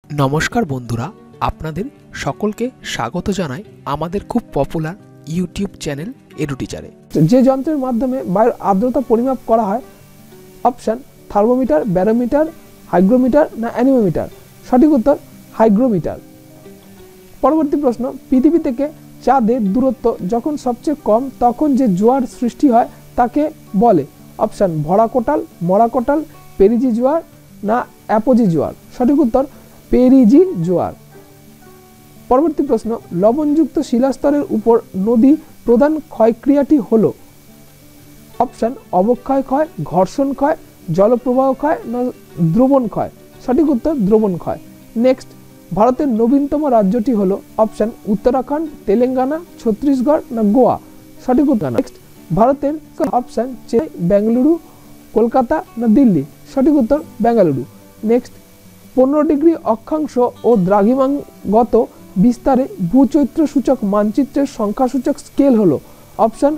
নমস্কার বন্ধুরা, আপনাদের সকলকে স্বাগত জানাই আমাদের খুব পপুলার ইউটিউব চ্যানেল এডুটিচারে। যে যন্ত্রের মাধ্যমে বায়ুর আর্দ্রতা পরিমাপ করা হয়, অপশান থার্মোমিটার, ব্যারোমিটার, হাইগ্রোমিটার না অ্যানিমোমিটার। সঠিক উত্তর হাইগ্রোমিটার। পরবর্তী প্রশ্ন, পৃথিবী থেকে চাঁদের দূরত্ব যখন সবচেয়ে কম তখন যে জোয়ার সৃষ্টি হয় তাকে বলে? অপশান ভরা কোটাল, মরা কোটাল, পেরিজি জোয়ার না অ্যাপোজি জোয়ার। সঠিক উত্তর পেরিজি জোয়ার। পরবর্তী প্রশ্ন, লবণযুক্ত শিলাস্তরের উপর নদী প্রধান ক্ষয়ক্রিয়াটি হল? অপশান অবক্ষয় ক্ষয়, ঘর্ষণ ক্ষয়, জলপ্রবাহ ক্ষয় না দ্রবণ ক্ষয়। সঠিক উত্তর দ্রবণ ক্ষয়। নেক্সট, ভারতের নবীনতম রাজ্যটি হলো? অপশান উত্তরাখণ্ড, তেলেঙ্গানা, ছত্তিশগড় না গোয়া। সঠিক উত্তর। নেক্সট, ভারতের অপশান চেন্নাই, বেঙ্গালুরু, কলকাতা না দিল্লি। সঠিক উত্তর বেঙ্গালুরু। নেক্সট, 15 ডিগ্রি অক্ষাংশ ও দ্রাঘিমাঙ্গত বিস্তারে ভূচৈত্র সূচক মানচিত্রের সংখ্যাসূচক স্কেল হলো? অপশান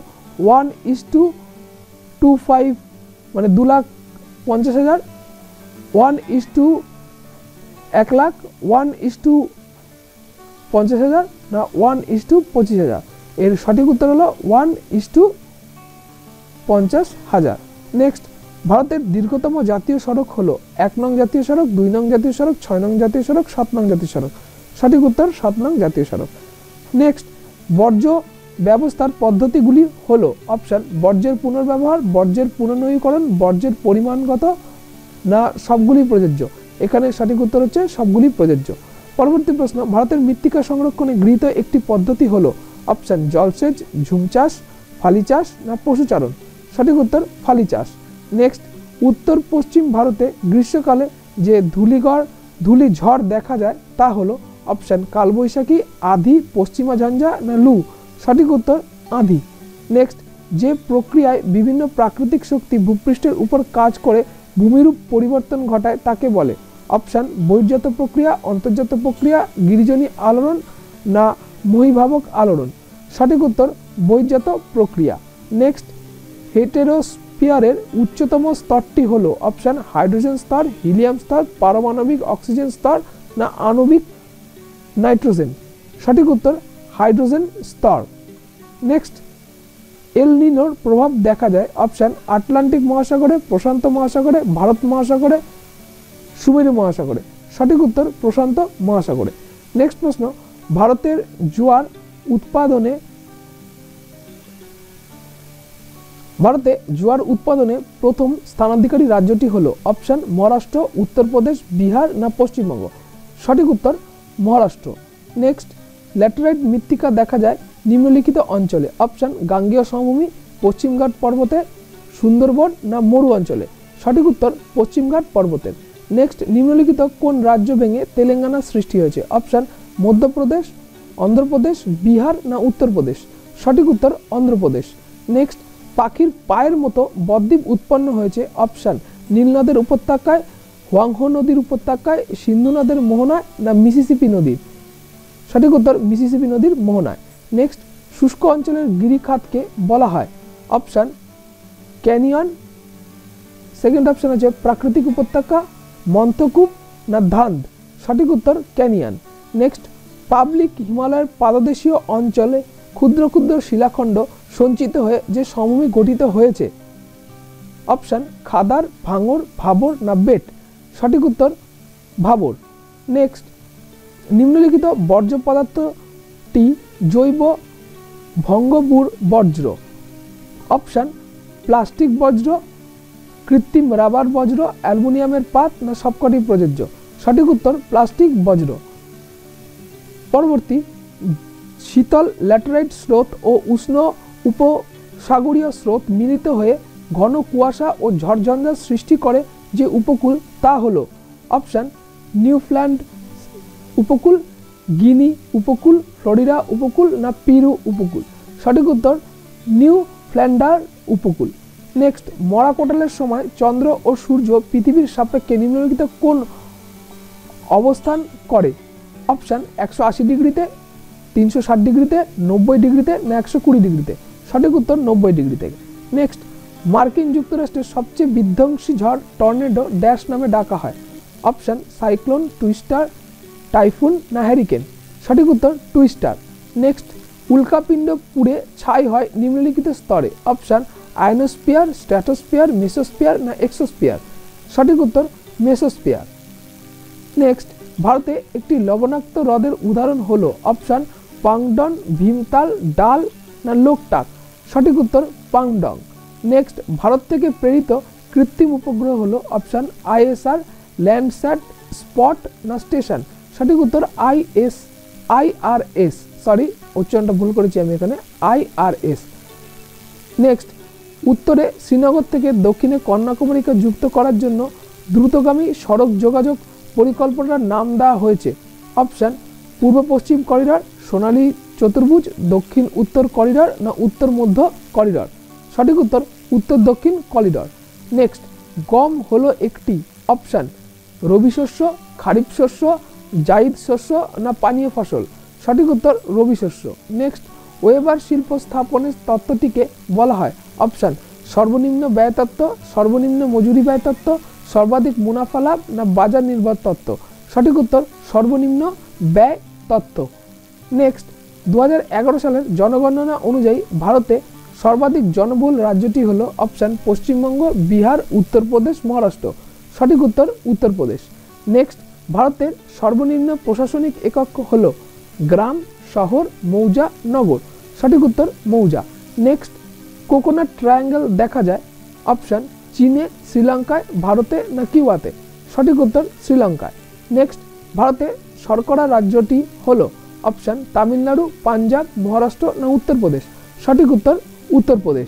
1:25 মানে 2,50,000, 1:1,00,000, 1:50,000 না 1:25,000। এর সঠিক উত্তর হলো 1:50,000। নেক্সট, ভারতের দীর্ঘতম জাতীয় সড়ক হলো? 1 নং জাতীয় সড়ক, 2 নং জাতীয় সড়ক, 6 নং জাতীয় সড়ক, 7 নং জাতীয় সড়ক। সঠিক উত্তর 7 নং জাতীয় সড়ক। নেক্সট, বর্জ্য ব্যবস্থার পদ্ধতিগুলি হলো? অপশান বর্জ্যের পুনর্ব্যবহার, বর্জ্যের পুনর্নবীকরণ, বর্জ্যের পরিমাণগত না সবগুলি প্রযোজ্য। এখানে সঠিক উত্তর হচ্ছে সবগুলি প্রযোজ্য। পরবর্তী প্রশ্ন, ভারতের মৃত্তিকা সংরক্ষণে গৃহীত একটি পদ্ধতি হলো? অপশান জলসেচ, ঝুম চাষ, ফালি চাষ না পশুচারণ। সঠিক উত্তর ফালি চাষ। নেক্সট, উত্তর পশ্চিম ভারতে গ্রীষ্মকালে যে ধূলিঝড় দেখা যায় তা হলো? অপশান কালবৈশাখী, আঁধি, পশ্চিমা ঝঞ্ঝা না লু। সঠিক উত্তর আঁধি। নেক্সট, যে প্রক্রিয়ায় বিভিন্ন প্রাকৃতিক শক্তি ভূপৃষ্ঠের উপর কাজ করে ভূমিরূপ পরিবর্তন ঘটায় তাকে বলে? অপশান বহির্জাত প্রক্রিয়া, অন্তর্জাত প্রক্রিয়া, গিরিজনী আলোড়ন না মহীভাবক আলোড়ন। সঠিক উত্তর বহির্জাত প্রক্রিয়া। নেক্সট, হেটেরোস্ফিয়ারের উচ্চতম স্তরটি হলো? অপশান হাইড্রোজেন স্তর, হিলিয়াম স্তর, পারমাণবিক অক্সিজেন স্তর না আণবিক নাইট্রোজেন। সঠিক উত্তর হাইড্রোজেন স্তর। নেক্সট, এল নিনোর প্রভাব দেখা যায়? অপশান আটলান্টিক মহাসাগরে, প্রশান্ত মহাসাগরে, ভারত মহাসাগরে, সুমেরু মহাসাগরে। সঠিক উত্তর প্রশান্ত মহাসাগরে। নেক্সট প্রশ্ন, ভারতের জোয়ার উৎপাদনে প্রথম স্থানাধিকারী রাজ্যটি হলো? অপশান মহারাষ্ট্র, উত্তরপ্রদেশ, বিহার না পশ্চিমবঙ্গ। সঠিক উত্তর মহারাষ্ট্র। নেক্সট, ল্যাটেরাইট মৃত্তিকা দেখা যায় নিম্নলিখিত অঞ্চলে? অপশান গাঙ্গেয় সমভূমি, পশ্চিমঘাট পর্বতে, সুন্দরবন না মরু অঞ্চলে। সঠিক উত্তর পশ্চিমঘাট পর্বতের। নেক্সট, নিম্নলিখিত কোন রাজ্য ভেঙে তেলেঙ্গানা সৃষ্টি হয়েছে? অপশান মধ্যপ্রদেশ, অন্ধ্রপ্রদেশ, বিহার না উত্তরপ্রদেশ। সঠিক উত্তর অন্ধ্রপ্রদেশ। নেক্সট, পাখির পায়ের মতো বদ্বীপ উৎপন্ন হয়েছে? অপশান নীলনদের উপত্যকায়, হোয়াংহো নদীর উপত্যকায়, সিন্ধু নদের মোহনায় না মিসিসিপি নদীর। সঠিক উত্তর মিসিসিপি নদীর মোহনায়। নেক্সট, শুষ্ক অঞ্চলের গিরিখাতকে বলা হয়? অপশান ক্যানিয়ন, সেকেন্ড অপশান আছে প্রাকৃতিক উপত্যকা, মন্থকূপ না ধান্দ। সঠিক উত্তর ক্যানিয়ন। নেক্সট, পাবলিক হিমালয়ের পাদদেশীয় অঞ্চলে ক্ষুদ্র ক্ষুদ্র শিলাখণ্ড সঞ্চিত হয়ে যে সমভূমি গঠিত হয়েছে? অপশান খাদার, ভাঙর, ভাবর না বেট। সঠিক উত্তর ভাবর। নেক্সট, নিম্নলিখিত বর্জ্য পদার্থটি জৈব ভঙ্গবুর বজ্র? অপশান প্লাস্টিক বজ্র, কৃত্রিম রাবার বজ্র, অ্যালুমিনিয়ামের পাত না সবকটি প্রযোজ্য। সঠিক উত্তর প্লাস্টিক বজ্র। পরবর্তী, শীতল ল্যাটেরাইট স্রোত ও উষ্ণ উপসাগরীয় স্রোত মিলিত হয়ে ঘন কুয়াশা ও ঝড়ঝঞ্ঝার সৃষ্টি করে যে উপকূল তা হলো? অপশান নিউফ্ল্যান্ড উপকূল, গিনি উপকূল, ফ্লোরিডা উপকূল না পিরু উপকূল। সঠিক উত্তর নিউফ্ল্যান্ডার উপকূল। নেক্সট, মরা কোটালের সময় চন্দ্র ও সূর্য পৃথিবীর সাপেক্ষে নিম্নলিখিত কোন অবস্থান করে? অপশান 180 ডিগ্রিতে, 360 ডিগ্রিতে, 90 ডিগ্রিতে না 120 ডিগ্রিতে। সঠিক উত্তর 90 ডিগ্রিতে। নেক্সট, মার্কিন যুক্তরাষ্ট্রের সবচেয়ে বিধ্বংসী ঝড় টর্নেডো ড্যাশ নামে ডাকা হয়? অপশান সাইক্লোন, টুইস্টার, টাইফুন না হ্যারিকেন? সঠিক উত্তর টুইস্টার। নেক্সট, উল্কাপিণ্ড পুড়ে ছাই হয় নিম্নলিখিত স্তরে? অপশান আয়নোস্ফিয়ার, স্ট্র্যাটোস্ফিয়ার, মেসোস্ফিয়ার না এক্সোস্ফিয়ার? সঠিক উত্তর মেসোস্ফিয়ার। নেক্সট, ভারতে একটি লবণাক্ত হ্রদের উদাহরণ হলো? অপশান পাংডং, ভীমতাল, ডাল না লোকটাক? সঠিক উত্তর পাংডং। নেক্সট, ভারত থেকে প্রেরিত কৃত্রিম উপগ্রহ হলো? অপশান আইএসআর, ল্যান্ডস্যাট, স্পট না স্টেশন? সঠিক উত্তর IRS, সরি উচ্চারণটা ভুল করেছি আমি এখানে, IRS। নেক্সট, উত্তরে শ্রীনগর থেকে দক্ষিণে কন্যাকুমারীকে যুক্ত করার জন্য দ্রুতগামী সড়ক যোগাযোগ পরিকল্পনার নাম দেওয়া হয়েছে? অপশান পূর্ব পশ্চিম করিডর, সোনালী চতুর্ভুজ, দক্ষিণ উত্তর করিডর না উত্তর মধ্য করিডর? সঠিক উত্তর উত্তর দক্ষিণ করিডর। নেক্সট, গম হলো একটি? অপশান রবি শস্য, খারিফ শস্য, জাইদ শস্য না পানীয় ফসল? সঠিক উত্তর রবি শস্য। নেক্সট, ওয়েবার শিল্প স্থাপনের তত্ত্বটিকে বলা হয়? অপশান সর্বনিম্ন ব্যয় তত্ত্ব, সর্বনিম্ন মজুরি ব্যয় তত্ত্ব, সর্বাধিক মুনাফা লাভ না বাজার নির্ভর তত্ত্ব? সঠিক উত্তর সর্বনিম্ন ব্যয় তত্ত্ব। নেক্সট, 2011 সালের জনগণনা অনুযায়ী ভারতে সর্বাধিক জনবহুল রাজ্যটি হলো? অপশান পশ্চিমবঙ্গ, বিহার, উত্তরপ্রদেশ, মহারাষ্ট্র? সঠিক উত্তর উত্তরপ্রদেশ। নেক্সট, ভারতের সর্বনিম্ন প্রশাসনিক একক হলো? গ্রাম, শহর, মৌজা, নগর? সঠিক উত্তর মৌজা। নেক্সট, কোকোনাট ট্রায়াঙ্গেল দেখা যায়? অপশান চীনে, শ্রীলঙ্কায়, ভারতে না কিউবাতে? সঠিক উত্তর শ্রীলঙ্কায়। নেক্সট, ভারতে শর্করা রাজ্যটি হলো? অপশান তামিলনাড়ু, পাঞ্জাব, মহারাষ্ট্র না উত্তরপ্রদেশ? সঠিক উত্তর উত্তরপ্রদেশ।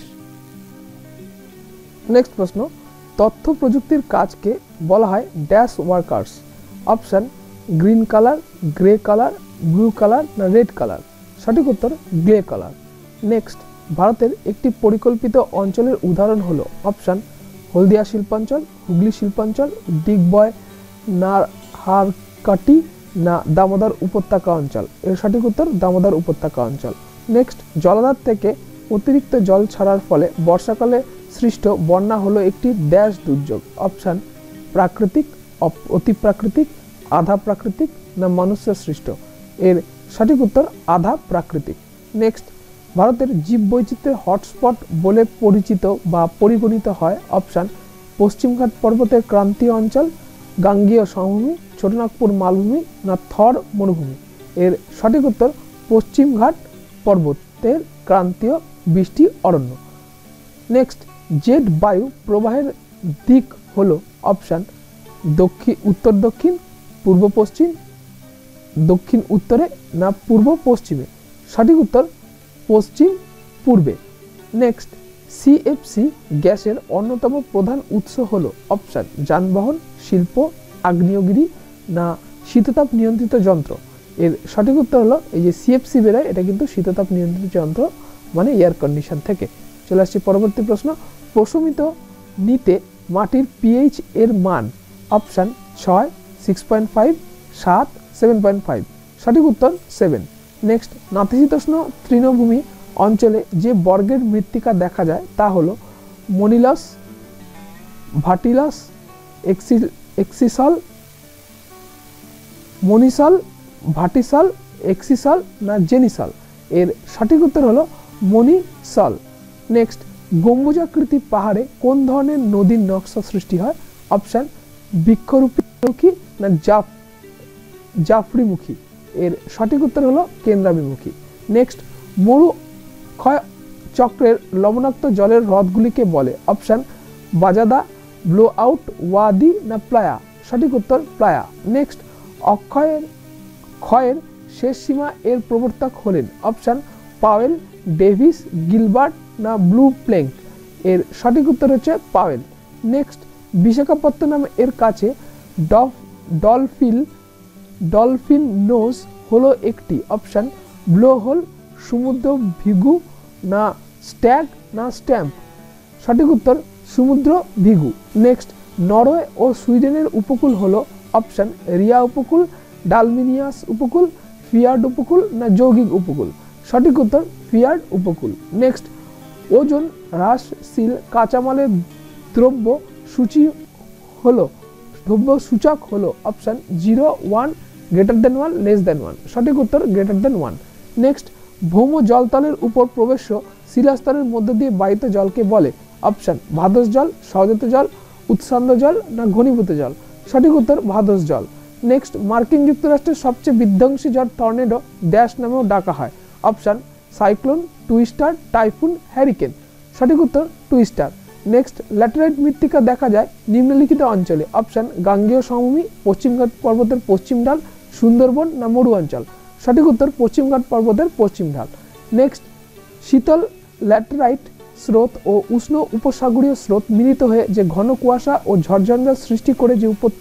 নেক্সট প্রশ্ন, তথ্য প্রযুক্তির কাজকে বলা হয় dash workers? Option green colour, grey colour, blue colour না রেড কালার? সঠিক উত্তর গ্রে কালার। নেক্সট, ভারতের একটি পরিকল্পিত অঞ্চলের উদাহরণ হলো? অপশান হলদিয়া শিল্পাঞ্চল, হুগলি শিল্পাঞ্চল, ডিগবয়, নারহারকাটি না দামোদর উপত্যকা অঞ্চল? এর সঠিক উত্তর দামোদর উপত্যকা অঞ্চল। নেক্সট, জলাধার থেকে অতিরিক্ত জল ছাড়ার ফলে বর্ষাকালে সৃষ্ট বন্যা হলো একটি ড্যাশ দুর্যোগ? অপশান প্রাকৃতিক, অতি প্রাকৃতিক, আধা প্রাকৃতিক না মনুষ্য সৃষ্ট? এর সঠিক উত্তর আধা প্রাকৃতিক। নেক্সট, ভারতের জীববৈচিত্র্যের হটস্পট বলে পরিচিত বা পরিগণিত হয়? অপশান পশ্চিমঘাট পর্বতের ক্রান্তীয় অঞ্চল, গাঙ্গেয় সমভূমি, ছোটনাগপুর মালভূমি না থর মরুভূমি? এর সঠিক উত্তর পশ্চিমঘাট পর্বতের ক্রান্তীয় বৃষ্টি অরণ্য। নেক্সট, জেট বায়ু প্রবাহের দিক হলো? অপশান উত্তর দক্ষিণ, পূর্ব পশ্চিম, দক্ষিণ উত্তরে না পূর্ব পশ্চিমে? সঠিক উত্তর পশ্চিম পূর্বে। নেক্সট, CFC গ্যাসের অন্যতম প্রধান উৎস হলো? অপশান যানবাহন, শিল্প, আগ্নেয়গিরি না শীততাপ নিয়ন্ত্রিত যন্ত্র? এর সঠিক উত্তর হলো এই যে CFC বেরোয়, এটা কিন্তু শীততাপ নিয়ন্ত্রিত যন্ত্র, মানে এয়ার কন্ডিশন থেকে। চলে আসছি পরবর্তী প্রশ্ন, প্রশমিত নিতে মাটির pH এর মান? অপশান 6, 6.5, 7, 7.5? সঠিক উত্তর 7। নেক্সট, নাতিশীতোষ্ণ তৃণভূমি অঞ্চলে যে বর্গের মৃত্তিকা দেখা যায় তা হলো? মনিলস, ভার্টিলাস, এক্সিসল, মনিসল, ভার্টিসল, এক্সিসল না জেনিসল? এর সঠিক উত্তর হলো মনিসল। নেক্সট, গম্বুজাকৃতি পাহাড়ে কোন ধরনের নদীর নকশা সৃষ্টি হয়? অপশান বৃক্ষরূপী না জাফরিমুখী? এর সঠিক উত্তর হলো কেন্দ্রাভিমুখী। নেক্সট, মরু ক্ষয় চক্রের লবণাক্ত জলের হ্রদগুলিকে বলে? অপশান বাজাদা, ব্লো আউট, ওয়াদি না প্লায়া? সঠিক উত্তর প্লায়া। নেক্সট, ক্ষয়ের শেষ সীমা এর প্রবর্তক হলেন? অপশান পাওয়েল, ডেভিস, গিলবার্ট না ব্লু প্ল্যাঙ্ক? এর সঠিক উত্তর হচ্ছে পাওয়েল। নেক্সট, বিশাখাপত্তনম এর কাছে ডলফিন নোজ হলো একটি? অপশান ব্লো হোল, সমুদ্র ভিগু না স্ট্যাগ না স্ট্যাম্প? সঠিক উত্তর সমুদ্র ভিগু। নেক্সট, নরওয়ে ও সুইডেনের উপকূল হলো? অপশান রিয়া উপকূল, ডালমিনিয়াস উপকূল, ফিয়ার্ড উপকূল না যৌগিক উপকূল? সঠিক উত্তর ফিয়ার্ড উপকূল। নেক্সট, ওজন হ্রাসশীল কাঁচামালের দ্রব্য সূচক হলো? Option 0, 1, greater than 1, less than 1, সঠিক উত্তর গ্রেটার দেন 1। নেক্সট, ভৌম জলতলের উপর প্রবেশ্য শিলাস্তরের মধ্য দিয়ে বাহিত জলকে বলে? অপশন ভাদস জল, সহজাত জল, উৎসান্দ জল না ঘনীভূত জল, সঠিক উত্তর ভাদস জল। নেক্সট, মার্কিন যুক্তরাষ্ট্রের সবচেয়ে বিধ্বংসী ঝড় টর্নেডো ড্যাশ নামেও ডাকা হয়? Option cyclone, twister, typhoon, hurricane, সঠিক উত্তর টুইস্টার। নেক্সট, ল্যাটেরাইট মৃত্তিকা দেখা যায় নিম্নলিখিত অঞ্চলে? অপশন গাঙ্গেয় সমভূমি, পশ্চিমঘাট পর্বতের পশ্চিম ঢাল, সুন্দরবন না মরু অঞ্চল, সঠিক উত্তর পশ্চিমঘাট পর্বতের পশ্চিম ঢাল। নেক্সট, শীতল ল্যাটেরাইট স্রোত ও উষ্ণ উপসাগরীয় স্রোত মিলিত হয়ে যে ঘন কুয়াশা ও ঝড়ঝঞ্ঝার সৃষ্টি করে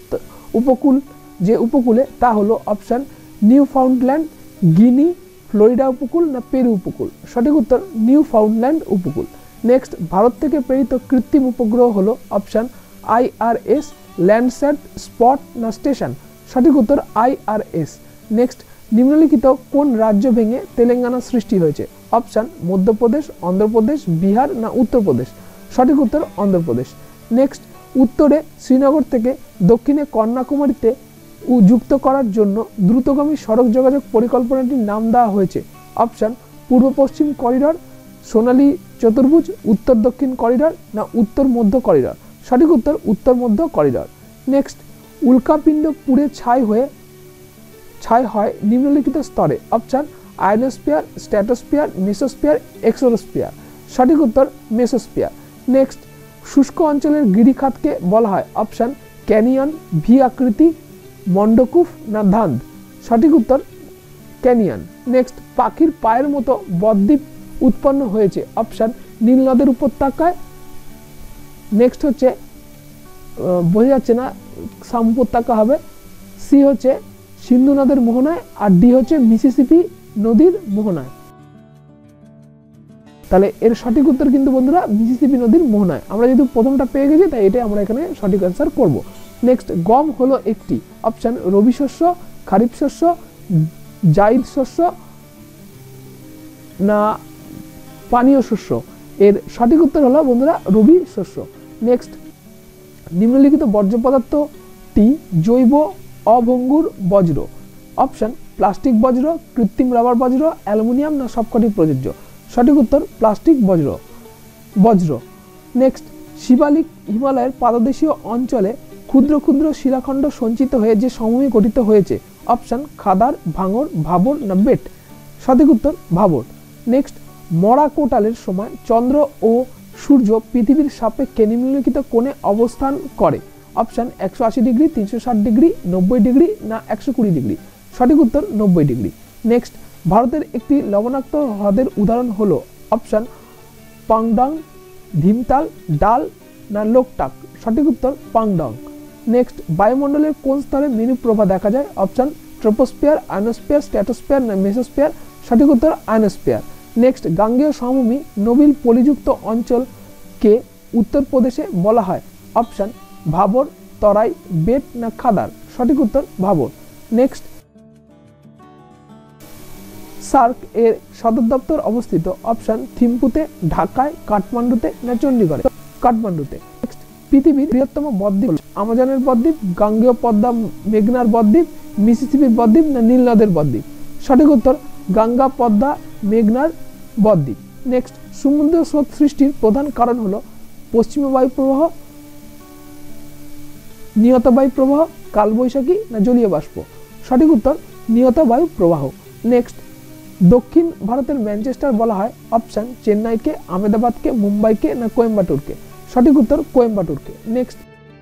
যে উপকূলে তা হলো? Option Newfoundland, Guinea, Florida উপকূল না পেরু উপকূল, সঠিক উত্তর নিউ ফাউন্ডল্যান্ড উপকূল। নেক্সট, ভারত থেকে প্রেরিত কৃত্রিম উপগ্রহ হলো? অপশন IRS, ল্যান্ডস্যাট, স্পট না স্টেশন, সঠিক উত্তর IRS। নেক্সট, নিম্নলিখিত কোন রাজ্য ভেঙে তেলেঙ্গানা সৃষ্টি হয়েছে? অপশন মধ্যপ্রদেশ, অন্ধ্রপ্রদেশ, বিহার না উত্তরপ্রদেশ, সঠিক উত্তর অন্ধ্রপ্রদেশ। নেক্সট, উত্তরে শ্রীনগর থেকে দক্ষিণে কন্যাকুমারীতে যুক্ত করার জন্য দ্রুতগামী সড়ক যোগাযোগ পরিকল্পনাটির নাম দেওয়া হয়েছে? অপশন পূর্ব পশ্চিম করিডর, সোনালী চতুর্ভুজ, উত্তর দক্ষিণ করিডর না উত্তর মধ্য করিডর, সঠিক উত্তর উত্তর মধ্য করিডর। নেক্সট, উল্কাপিণ্ড পুড়ে ছাই হয় নিম্নলিখিত স্তরে? Option ionosphere, stratosphere, mesosphere, exosphere, সঠিক উত্তর মেসোস্ফিয়ার। নেক্সট, শুষ্ক অঞ্চলের গিরিখাতকে বলা হয়? অপশন ক্যানিয়ন, ভি আকৃতি, মন্ডকুফ না ধান্দ, সঠিক উত্তর ক্যানিয়ন। নেক্সট, পাখির পায়ের মতো বদ্বীপ উৎপন্ন হয়েছে? অপশন নীল নদের উপত্যকায়, নেক্সট হচ্ছে বোঝা যাচ্ছে না, সাম উপত্যকা হবে, সি হচ্ছে সিন্ধু নদের মোহনায়, আর ডি হচ্ছে মিসিসিপি নদীর মোহনায়। তাহলে এর সঠিক উত্তর কিন্তু বন্ধুরা মিসিসিপি নদীর মোহনায়। আমরা যেহেতু প্রথমটা পেয়ে গেছি তাই এটাই আমরা এখানে সঠিক অ্যান্সার করব। নেক্সট, গম হলো একটি? অপশন রবি শস্য, খারিফ শস্য, জাইদ শস্য না পানীয় শস্য, এর সঠিক উত্তর হলো বন্ধুরা রবি শস্য। নেক্সট, নিম্নলিখিত বর্জ্য পদার্থটি জৈব অভঙ্গুর বজ্র? অপশন প্লাস্টিক বজ্র, কৃত্রিম রাবার বজ্র, অ্যালুমিনিয়াম না সবকটি প্রযোজ্য, সঠিক উত্তর প্লাস্টিক বজ্র। নেক্সট, শিবালিক হিমালয়ের পাদদেশীয় অঞ্চলে ক্ষুদ্র ক্ষুদ্র শিলাখণ্ড সঞ্চিত হয়ে যে সমভূমি গঠিত হয়েছে? অপশন খাদার, ভাঙর, ভাবর না বেট, সঠিক উত্তর ভাবর। নেক্সট, মরা কোটালের সময় চন্দ্র ও সূর্য পৃথিবীর সাপেক্ষে নিম্নলিখিত কোণে অবস্থান করে? অপশন 180 ডিগ্রি, 360 ডিগ্রি, 90 ডিগ্রি না 120 ডিগ্রি, সঠিক উত্তর 90 ডিগ্রি। নেক্সট, ভারতের একটি লবণাক্ত হ্রদের উদাহরণ হলো? অপশন পাংডং, ভীমতাল, ডাল না লোকটাক, সঠিক উত্তর পাংডং। নেক্সট, বায়ুমণ্ডলের কোন স্তরে মেরু প্রভা দেখা যায়? অপশন ট্রোপোস্ফিয়ার, আয়নোস্ফিয়ার, স্ট্র্যাটোস্ফিয়ার না মেসোস্ফিয়ার, সঠিক উত্তর আয়নোস্ফিয়ার। নেক্সট, গাঙ্গেয় সমভূমি নবিল পলিযুক্ত অঞ্চলকে উত্তরপ্রদেশে বলা হয়? অপশন ভাবর, তরাই, বেট না খাদার, সঠিক উত্তর ভাবর। নেক্সট, সার্ক এর সদর দপ্তর অবস্থিত? অপশন থিম্পুতে, ঢাকায়, কাঠমান্ডুতে না চণ্ডীগড়ে, কাঠমান্ডুতে। নেক্সট, পৃথিবীর বৃহত্তম বদ্বীপ? আমাজনের বদ্বীপ, গাঙ্গেয় পদ্মা মেঘনার বদ্বীপ, মিসিসিপির বদ্বীপ না নীল নদের বদ্বীপ, সঠিক উত্তর গঙ্গা পদ্মা মেঘনার বদ্বীপ। নেক্সট, সমুদ্র স্রোত সৃষ্টির প্রধান কারণ হলো? পশ্চিমা বায়ু প্রবাহ, নিয়ত বায়ু প্রবাহ, কালবৈশাখী না জলীয় বাষ্প, সঠিক উত্তর নিয়ত বায়ু প্রবাহ। নেক্সট, দক্ষিণ ভারতের ম্যানচেস্টার বলা হয়? অপশন চেন্নাইকে, আহমেদাবাদকে, মুম্বাইকে না কোয়েম্বাটুরকে, সঠিক উত্তর কোয়েম্বাটুরকে। নেক্সট,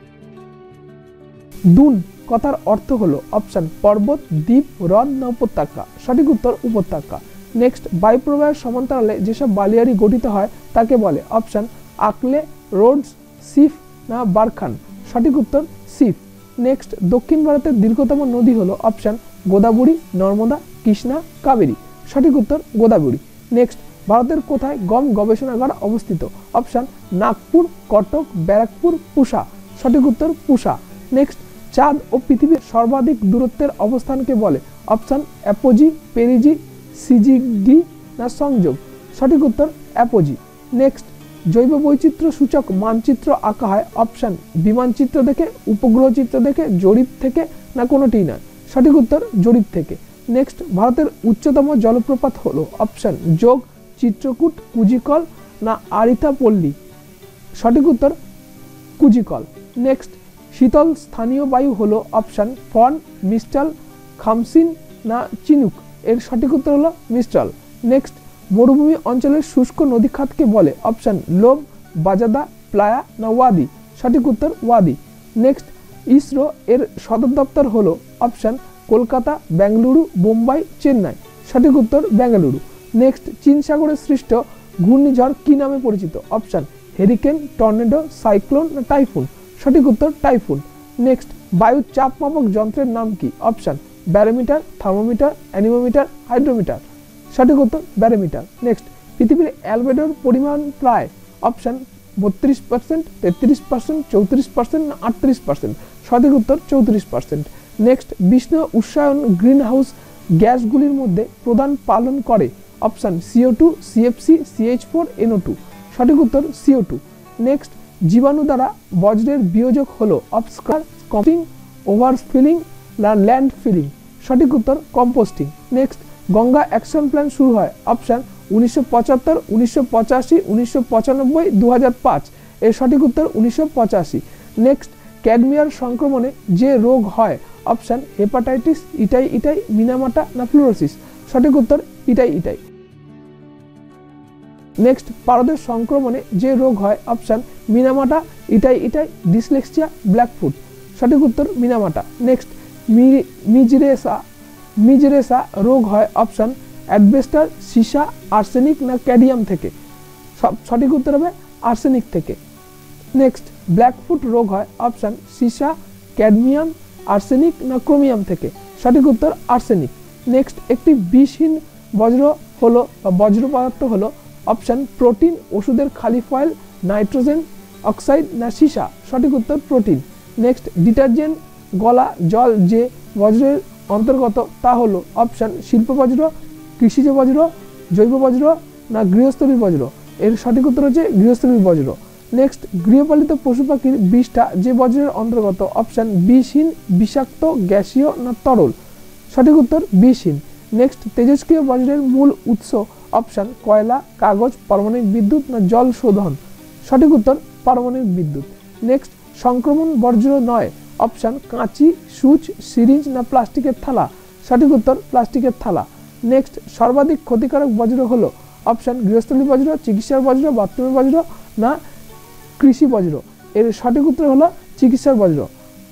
দুন কথার অর্থ হলো? অপশন পর্বত, দ্বীপ, হ্রদ না উপত্যকা, সঠিক উত্তর উপত্যকা। নেক্সট, বায়ুপ্রবাহের সমান্তরালে যেসব বালিয়াড়ি গঠিত হয় তাকে বলে? অপশন আকলে, রোডস, সিফ না বারখান, সঠিক উত্তর সিফ। নেক্সট, দক্ষিণ ভারতের দীর্ঘতম নদী হলো? অপশন গোদাবরী, নর্মদা, কৃষ্ণা, কাবেরী, সঠিক উত্তর গোদাবরী। নেক্সট, ভারতের কোথায় গম গবেষণাগার অবস্থিত? অপশন নাগপুর, কটক, ব্যারাকপুর, পুসা, সঠিক উত্তর পুসা। নেক্সট, চাঁদ ও পৃথিবীর সর্বাধিক দূরত্বের অবস্থানকে বলে? অপশন অ্যাপোজি, পেরিজি, সিজিগি না সংযোগ, সঠিক উত্তর অ্যাপোজি। নেক্সট, জৈব বৈচিত্র্য সূচক মানচিত্র আঁকা হয়? অপশন বিমানচিত্র দেখে, উপগ্রহ চিত্র দেখে, জরিপ থেকে না কোনোটি নয়, সঠিক উত্তর জরিপ থেকে। নেক্সট, ভারতের উচ্চতম জলপ্রপাত হলো অপশন যোগ, চিত্রকূট, কুজিকল না আরিথাপল্লী। সঠিক উত্তর কুজিকল। নেক্সট, শীতল স্থানীয় বায়ু হলো অপশন ফন, মিস্টাল, খামসিন না চিনুক। এর সঠিক উত্তর হলো মিস্টাল। নেক্সট, মরুভূমি অঞ্চলের শুষ্ক নদী খাতকে বলে অপশন লোম, বাজাদা, প্লায়া না ওয়াদি। সঠিক উত্তর ওয়াদি। নেক্সট, ইসরো এর সদর দপ্তর হলো অপশন কলকাতা, বেঙ্গালুরু, বোম্বাই, চেন্নাই। সঠিক উত্তর বেঙ্গালুরু। নেক্সট, চীন সাগরে সৃষ্ট ঘূর্ণিঝড় কি নামে পরিচিত? অপশন হেরিকেন, টর্নেডো, সাইক্লোন না টাইফুন। সঠিক উত্তর টাইফুন। নেক্সট, বায়ুর চাপ মাপক যন্ত্রের নাম কি? Option barometer, thermometer, anemometer, hydrometer. সঠিক উত্তর ব্যারোমিটার। নেক্সট, পৃথিবীর অ্যালবেডোর পরিমাণ প্রায় অপশন 32%, 33%, 34% না 38%। সঠিক উত্তর 34%। নেক্সট, বিষ্ণু উষ্ণায়ন গ্রিন হাউস গ্যাসগুলির মধ্যে প্রধান পালন করে option CO2, CFC, CH4, NO2। সঠিক উত্তর CO2। নেক্সট, জীবাণু দ্বারা বজ্রের বিয়োজক হলো অপস্কার, কম্পিং, ওভারফিলিং না ল্যান্ড ফিলিং। সঠিক উত্তর composting. Next, Ganga action plan শুরু হয় অপশন 1975, 1985, 1995, 2005। এর সঠিক উত্তর 1985। নেক্সট, ক্যাডমিয়ার সংক্রমণে যে রোগ হয় অপশন হেপাটাইটিস, ইটাই ইটাই, মিনামাটা না ফ্লুরোসিস। সঠিক উত্তর ইটাই ইটাই। নেক্সট, পারদের সংক্রমণে যে রোগ হয় option Minamata, itai itai, dyslexia, blackfoot. সঠিক উত্তর মিনামাটা। নেক্সট, মিজরেসা রোগ হয় অপশন অ্যাডবেস্টার, সীসা, আর্সেনিক না ক্যাডিয়াম থেকে। সঠিক উত্তর হবে আর্সেনিক থেকে। নেক্সট, ব্ল্যাকফুট রোগ হয় অপশন সীসা, ক্যাডমিয়াম, আর্সেনিক না ক্রোমিয়াম থেকে। সঠিক উত্তর আর্সেনিক। নেক্সট, একটি বিষহীন বজ্র হলো বা বজ্র পদার্থ হলো অপশন প্রোটিন, ওষুধের খালি ফয়েল, নাইট্রোজেন অক্সাইড না সীসা। সঠিক উত্তর প্রোটিন। নেক্সট, ডিটারজেন্ট গলা জল যে বজ্রের অন্তর্গত তা হলো অপশন শিল্প বজ্র, কৃষিজ বজ্র, জৈব বজ্র না গৃহস্থলীর বজ্র। এর সঠিক উত্তর হচ্ছে গৃহস্থলীর বজ্র। নেক্সট, গৃহপালিত পশু পাখির বিষটা যে বজ্রের অন্তর্গত অপশন বিষহীন, বিষাক্ত, গ্যাসীয় না তরল। সঠিক উত্তর বিষহীন। নেক্সট, তেজস্ক্রিয় বজ্রের মূল উৎস অপশন কয়লা, কাগজ, পারমাণবিক বিদ্যুৎ না জল শোধন। সঠিক উত্তর পারমাণবিক বিদ্যুৎ। নেক্সট, সংক্রমণ বর্জ্য নয় অপশন কাঁচি, সুচ, সিরিঞ্জ না প্লাস্টিকের থালা। সঠিক উত্তর প্লাস্টিকের থালা। নেক্সট, সর্বাধিক ক্ষতিকারক বজ্র হলো অপশন গৃহস্থলী বজ্র, চিকিৎসার বজ্র, বাথরুমের বজ্র না কৃষি বজ্র। এর সঠিক উত্তর হলো চিকিৎসার বজ্র।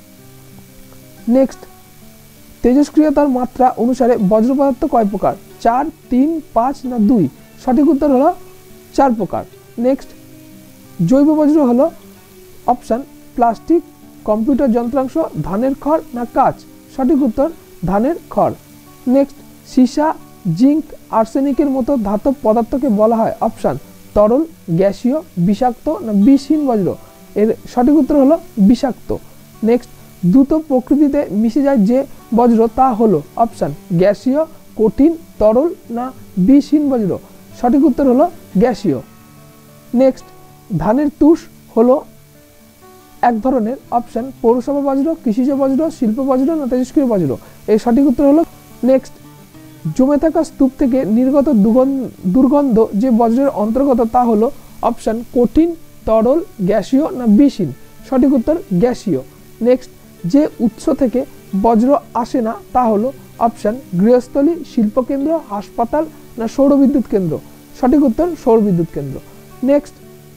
নেক্সট, তেজস্ক্রিয়তার মাত্রা অনুসারে বজ্র পদার্থ কয় প্রকার? 4, 3, 5 না 2। সঠিক উত্তর হলো 4 প্রকার। নেক্সট, জৈব বজ্র হলো অপশন প্লাস্টিক, কম্পিউটার যন্ত্রাংশ, ধানের খড় না কাঁচ। সঠিক উত্তর ধানের খড়। নেক্সট, সীসা, জিঙ্ক, আর্সেনিকের মতো ধাতব পদার্থকে বলা হয় অপশন তরল, গ্যাসীয়, বিষাক্ত না বিষহীন বজ্র। এর সঠিক উত্তর হলো বিষাক্ত। নেক্সট, দ্রুত প্রকৃতিতে মিশে যায় যে বজ্র তা হলো অপশন গ্যাসীয়, কঠিন, তরল না বিষহীন বজ্র। সঠিক উত্তর হলো গ্যাসীয়। নেক্সট, ধানের তুষ হলো এক ধরনের অপশন পৌরসভা বজ্র, কৃষিজ বজ্র, শিল্প বজ্র না তেজস্ক্রিয় বজ্র। এর সঠিক উত্তর হলো নেক্সট, জমে থাকা স্তূপ থেকে নির্গত দুর্গন্ধ যে বজ্রের অন্তর্গত তা হলো অপশন কঠিন, তরল, গ্যাসীয় না বিষহীন। সঠিক উত্তর গ্যাসীয়। নেক্সট, যে উৎস থেকে বজ্র আসে না তা হলো অপশন গৃহস্থলী, শিল্পকেন্দ্র, হাসপাতাল না সৌরবিদ্যুৎ কেন্দ্র। সঠিক উত্তর সৌরবিদ্যুৎ কেন্দ্র। নেক্সট,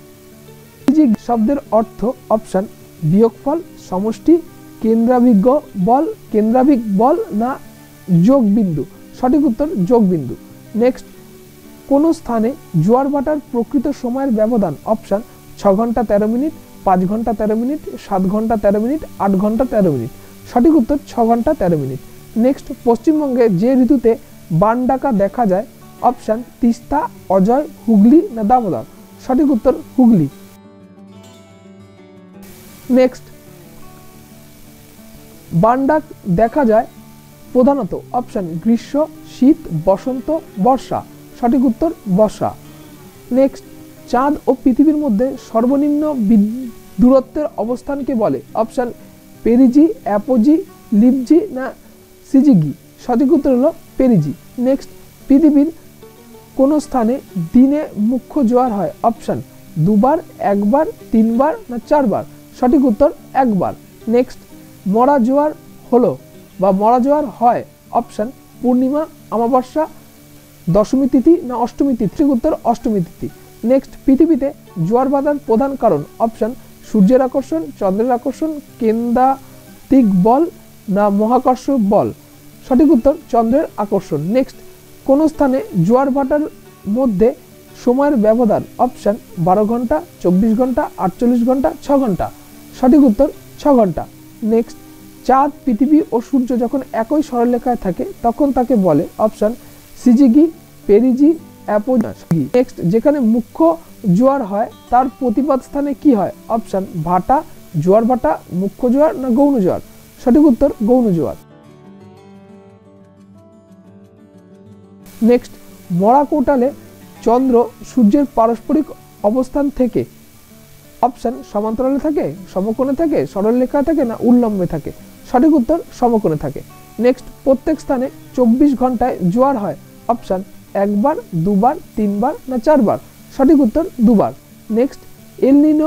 শব্দের অর্থ অপশন বিয়োগফল, সমষ্টি, কেন্দ্রাভিজ্ঞ বল না যোগ বিন্দু। সঠিক উত্তর যোগ বিন্দু। নেক্সট, কোন স্থানে জোয়ার ভাটার প্রকৃত সময়ের ব্যবধান অপশন 6 ঘন্টা 13 মিনিট, 5 ঘন্টা 13 মিনিট, 7 ঘন্টা 13 মিনিট, 8 ঘন্টা 13 মিনিট। সঠিক উত্তর 6 ঘন্টা 13 মিনিট। নেক্সট, পশ্চিমবঙ্গে যে ঋতুতে বান ডাকা দেখা যায় অপশন তিস্তা, অজয়, হুগলি না দামোদর। সঠিক উত্তর হুগলি। নেক্সট, বান ডাক দেখা যায় প্রধানত অপশন গ্রীষ্ম, শীত, বসন্ত, বর্ষা। সঠিক উত্তর বর্ষা। নেক্সট, চাঁদ ও পৃথিবীর মধ্যে সর্বনিম্ন দূরত্বের অবস্থানকে বলে অপশন পেরিজি, অ্যাপোজি, লিপজি না সিজিগি, সঠিক উত্তর হলো পেরিজি। নেক্সট, পৃথিবীর কোন স্থানে দিনে মুখ্য জোয়ার হয়? অপশন দুবার, একবার, তিনবার না চারবার? সঠিক উত্তর একবার। নেক্সট, মরা জোয়ার হলো বা মরা জোয়ার হয়? অপশন পূর্ণিমা, অমাবস্যা, দশমী তিথি না অষ্টমী তিথি? সঠিক উত্তর অষ্টমী তিথি। নেক্সট, পৃথিবীতে জোয়ার বাঁধার প্রধান কারণ? অপশন সূর্যের আকর্ষণ, চন্দ্রের আকর্ষণ, কেন্দ্রাতিক বল না মহাকর্ষ বল? সঠিক উত্তর চন্দ্রের আকর্ষণ। নেক্সট, কোন স্থানে জোয়ার ভাটার মধ্যে সময়ের ব্যবধান? অপশন 12 ঘন্টা, 24 ঘন্টা, 48 ঘন্টা, 6 ঘন্টা? সঠিক উত্তর 6 ঘন্টা। নেক্সট, চাঁদ, পৃথিবী ও সূর্য যখন একই সরলরেখায় থাকে তখন তাকে বলে? Option syzygy, perigee, apogee. Next, যেখানে মুখ্য জোয়ার হয় তার প্রতিপাদ স্থানে কি হয়? অপশন ভাটা, জোয়ার ভাটা, মুখ্য জোয়ার না গৌণ জোয়ার? সঠিক উত্তর গৌণ জোয়ার। নেক্সট, মরা কোটালে চন্দ্র সূর্যের পারস্পরিক অবস্থান থেকে? অপশন সমান্তরালে থাকে, সমকোণে থাকে, সরলরেখায় থাকে না উল্লম্বে থাকে? সঠিক উত্তর সমকোণে থাকে। নেক্সট, প্রত্যেক স্থানে 24 ঘন্টায় জোয়ার হয়? অপশন একবার, দুবার, তিনবার না চারবার? সঠিক উত্তর দুবার। নেক্সট, এল নিনো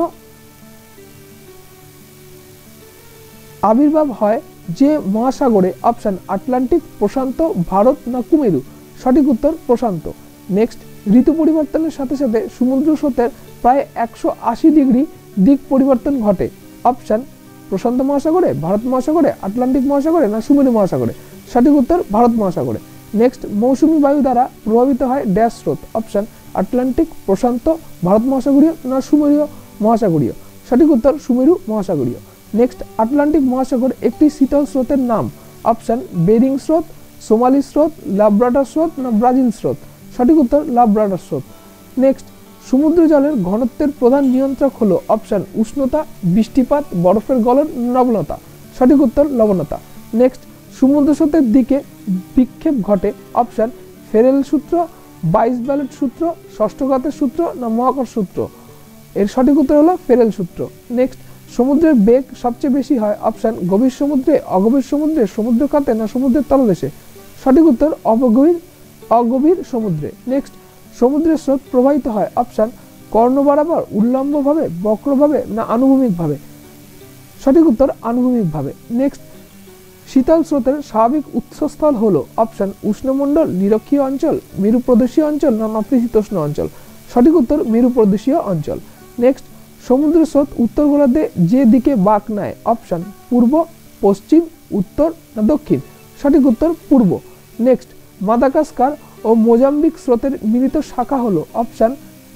আবির্ভাব হয় যে মহাসাগরে? অপশন আটলান্টিক, প্রশান্ত, ভারত না কুমেরু? সঠিক উত্তর প্রশান্ত। নেক্সট, ঋতু পরিবর্তনের সাথে সাথে সমুদ্র স্রোতের প্রায় 180 ডিগ্রি দিক পরিবর্তন ঘটে? অপশন প্রশান্ত মহাসাগরে, ভারত মহাসাগরে, আটলান্টিক মহাসাগরে না সুমেরু মহাসাগরে? সঠিক উত্তর ভারত মহাসাগরে। নেক্সট, মৌসুমী বায়ু দ্বারা প্রভাবিত হয় ড্যাশ স্রোত? অপশন আটলান্টিক, প্রশান্ত, ভারত মহাসাগরীয় না সুমেরু মহাসাগরীয়? সঠিক উত্তর সুমেরু মহাসাগরীয়। নেক্সট, আটলান্টিক মহাসাগর একটি শীতল স্রোতের নাম? অপশন বেরিং স্রোত, সোমালি স্রোত, লাব্রাডর স্রোত না ব্রাজিল স্রোত? সঠিক উত্তর লাব্রাডর স্রোত। নেক্সট, সমুদ্র জলের ঘনত্বের প্রধান নিয়ন্ত্রক হলো? অপশন উষ্ণতা, বৃষ্টিপাত, বরফের গলন, লবণতা? সঠিক উত্তর লবণতা। নেক্সট, সমুদ্র স্রোতের দিকে বিক্ষেপ ঘটে? অপশন ফেরেল সূত্র, বাইস-ব্যালেট সূত্র, ষষ্ঠঘাতের সূত্র না মহাকর্ষ সূত্র? এর সঠিক উত্তর হলো ফেরেল সূত্র। নেক্সট, সমুদ্রের বেগ সবচেয়ে বেশি হয়? অপশন গভীর সমুদ্রে, অগভীর সমুদ্রে, সমুদ্রখাতে না সমুদ্রের তলদেশে? সঠিক উত্তর অগভীর সমুদ্রে। নেক্সট, সমুদ্রের স্রোত প্রবাহিত হয়? অপশন কর্ণ বরাবর, উল্লম্বভাবে, বক্রভাবে না আনুভূমিকভাবে? সঠিক উত্তর আনুভূমিকভাবে। নেক্সট, শীতল স্রোতের স্বাভাবিক উৎসস্থল হলো? অপশন উষ্ণমণ্ডল, নিরক্ষীয় অঞ্চল, মেরু প্রদেশীয় অঞ্চল না নাতিশীতোষ্ণ অঞ্চল? সঠিক উত্তর মেরু প্রদেশীয় অঞ্চল। নেক্সট, সমুদ্র স্রোত উত্তর গোলার্ধে যে দিকে বাঁক নেয়? অপশন পূর্ব, পশ্চিম, উত্তর না দক্ষিণ? সঠিক উত্তর পূর্ব। নেক্সট, মাদাগাস্কার ও মোজাম্বিক স্রোতের মিলিত শাখা হলো? অপশন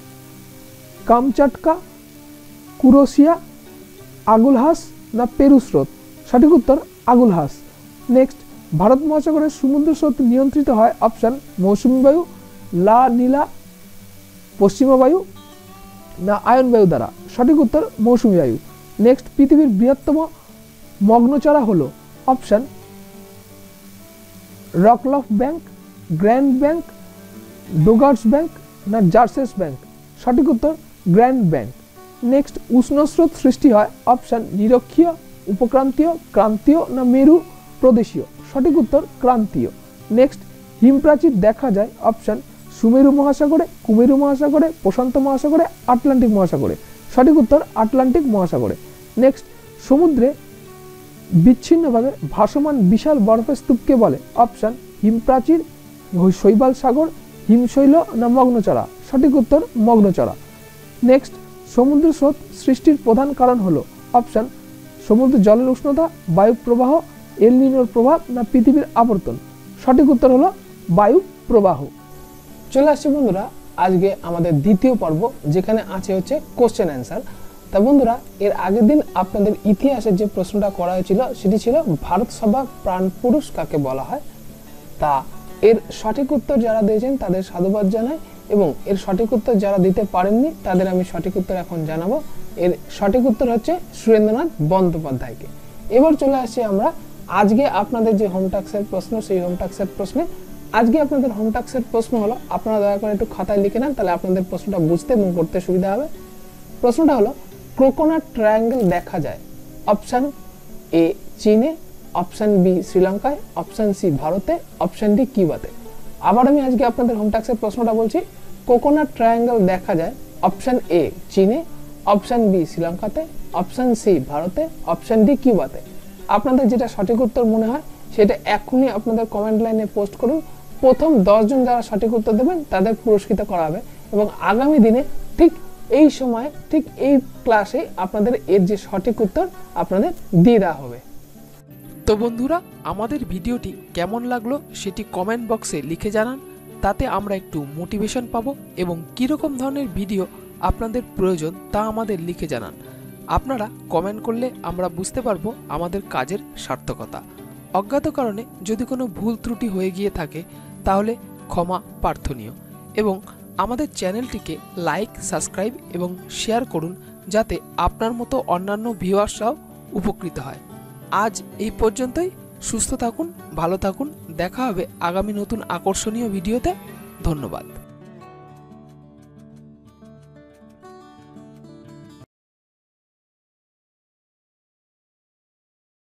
কামচাটকা, কুরোশিয়া, আগুলহাস না পেরু স্রোত? সঠিক উত্তর আগুলহাস। নেক্সট, ভারত মহাসাগরের সমুদ্র স্রোত নিয়ন্ত্রিত হয়? অপশন মৌসুমী বায়ু, লা নীলা, পশ্চিমা বায়ু না আয়ন বায়ু দ্বারা? সঠিক উত্তর মৌসুমী বায়ু। নেক্সট, পৃথিবীর বৃহত্তম মগ্নচড়া হলো? অপশন রকলফ bank, grand bank, Dogger's bank না জার্সেস ব্যাংক? সঠিক উত্তর গ্র্যান্ড ব্যাংক। নেক্সট, উষ্ণ স্রোত সৃষ্টি হয়? অপশন নিরক্ষীয়, উপক্রান্তীয়, ক্রান্তীয় না মেরু প্রদেশীয়? সঠিক উত্তর ক্রান্তীয়। নেক্সট, হিমপ্রাচীর দেখা যায়? অপশন সুমেরু মহাসাগরে, কুমেরু মহাসাগরে, প্রশান্ত মহাসাগরে, আটলান্টিক মহাসাগরে? সঠিক উত্তর আটলান্টিক মহাসাগরে। নেক্সট, সমুদ্রে বিচ্ছিন্নভাবে ভাসমান বিশাল বরফের স্তূপকে বলে? অপশন হিমপ্রাচীর, শৈবাল সাগর, হিমশৈল না মগ্নচড়া? সঠিক উত্তর মগ্নচড়া। নেক্সট, সমুদ্র স্রোত সৃষ্টির প্রধান কারণ হলো? অপশন সমুদ্র জলের উষ্ণতা, বায়ু প্রবাহ, এল নিনোর প্রভাব না পৃথিবীর আবর্তন? সঠিক উত্তর হলো বায়ু প্রবাহ। চলে আসছে বন্ধুরা আজকে আমাদের দ্বিতীয় পর্ব, যেখানে আছে হচ্ছে কোশ্চেন অ্যান্সার। তা বন্ধুরা, এর আগের দিন আপনাদের ইতিহাসের যে প্রশ্নটা করা হয়েছিল সেটি ছিল ভারত সভা প্রাণপুরুষ কাকে বলা হয়। তা এর সঠিক উত্তর যারা দিয়েছেন তাদের সাধুবাদ জানাই, এবং এর সঠিক উত্তর যারা দিতে পারেননি তাদের আমি সঠিক উত্তর এখন জানাবো। এর সঠিক উত্তর হচ্ছে সুরেন্দ্রনাথ বন্দ্যোপাধ্যায়কে। এবার চলে আসছি আমরা আজকে আপনাদের যে হোম টাস্কের প্রশ্ন, সেই হোম টাস্কের প্রশ্নে। আজকে আপনাদের হোম টাস্কের প্রশ্ন হলো, আপনারা দয়া করে একটু খাতায় লিখে নেন, তাহলে আপনাদের প্রশ্নটা বুঝতে এবং পড়তে সুবিধা হবে। প্রশ্নটা হলো, কোকোনাট ট্রায়াঙ্গেল দেখা যায়? অপশন এ চীনে, অপশন বি শ্রীলঙ্কায়, অপশন সি ভারতে, অপশন ডি কিউবাতে। আবার আমি আজকে আপনাদের হোম ট্যাক্সের প্রশ্নটা বলছি, কোকোনাট ট্রায়াঙ্গেল দেখা যায় অপশন এ চীনে, অপশন বি শ্রীলঙ্কাতে, অপশন সি ভারতে, অপশন ডি কিউবাতে। আপনাদের যেটা সঠিক উত্তর মনে হয় সেটা এখনই আপনাদের কমেন্ট লাইনে পোস্ট করুন। প্রথম 10 জন যারা সঠিক উত্তর দেবেন তাদের পুরস্কৃত করা হবে এবং আগামী দিনে ঠিক এই সময় ঠিক এই ক্লাসে আপনাদের এর যে সঠিক উত্তর আপনাদের দিয়ে দেওয়া হবে। তো বন্ধুরা, আমাদের ভিডিওটি কেমন লাগলো সেটি কমেন্ট বক্সে লিখে জানান, তাতে আমরা একটু মোটিভেশন পাবো এবং কীরকম ধরনের ভিডিও আপনাদের প্রয়োজন তা আমাদের লিখে জানান। আপনারা কমেন্ট করলে আমরা বুঝতে পারবো আমাদের কাজের সার্থকতা। অজ্ঞাত কারণে যদি কোনো ভুল ত্রুটি হয়ে গিয়ে থাকে তাহলে ক্ষমা প্রার্থনীয় এবং আমাদের চ্যানেলটিকে লাইক, সাবস্ক্রাইব এবং শেয়ার করুন যাতে আপনার মতো অন্যান্য ভিউয়ার্সরাও উপকৃত হয়। আজ এই পর্যন্তই। সুস্থ থাকুন, ভালো থাকুন। দেখা হবে আগামী নতুন আকর্ষণীয় ভিডিওতে। ধন্যবাদ।